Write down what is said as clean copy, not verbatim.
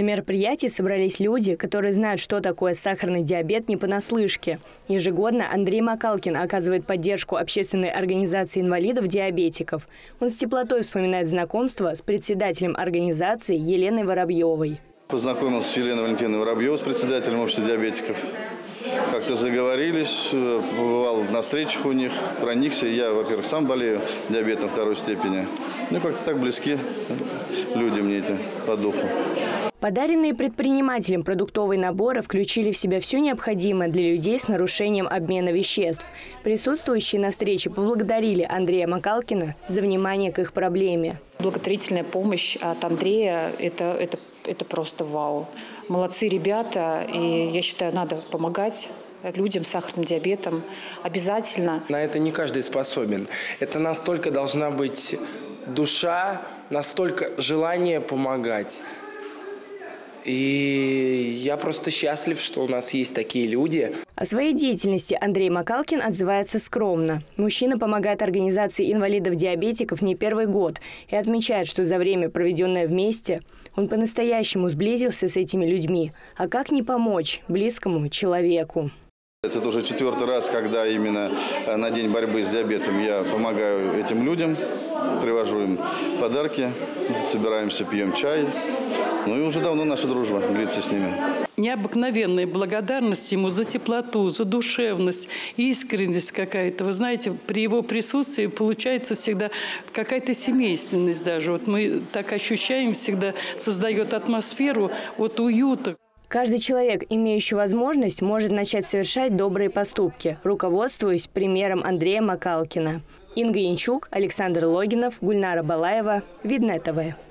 На мероприятии собрались люди, которые знают, что такое сахарный диабет не понаслышке. Ежегодно Андрей Макалкин оказывает поддержку общественной организации инвалидов-диабетиков. Он с теплотой вспоминает знакомство с председателем организации Еленой Воробьевой. Познакомился с Еленой Валентиновной Воробьевой, с председателем общества диабетиков. Как-то заговорились, побывал на встречах у них, проникся. Я, во-первых, сам болею диабетом второй степени. Ну, как-то так близки люди мне эти по духу. Подаренные предпринимателям продуктовые наборы включили в себя все необходимое для людей с нарушением обмена веществ. Присутствующие на встрече поблагодарили Андрея Макалкина за внимание к их проблеме. Благотворительная помощь от Андрея – это просто вау. Молодцы ребята, и я считаю, надо помогать людям с сахарным диабетом обязательно. На это не каждый способен. Это настолько должна быть душа, настолько желание помогать. И я просто счастлив, что у нас есть такие люди. О своей деятельности Андрей Макалкин отзывается скромно. Мужчина помогает организации инвалидов-диабетиков не первый год и отмечает, что за время, проведенное вместе, он по-настоящему сблизился с этими людьми. А как не помочь близкому человеку? Это уже 4-й раз, когда именно на День борьбы с диабетом я помогаю этим людям, привожу им подарки, собираемся, пьем чай. Ну и уже давно наша дружба длится с ними. Необыкновенная благодарность ему за теплоту, за душевность, искренность какая-то. Вы знаете, при его присутствии получается всегда какая-то семейственность даже. Вот мы так ощущаем, всегда создает атмосферу уюта. Каждый человек, имеющий возможность, может начать совершать добрые поступки, руководствуясь примером Андрея Макалкина. Инга Янчук, Александр Логинов, Гульнара Балаева. Видное ТВ.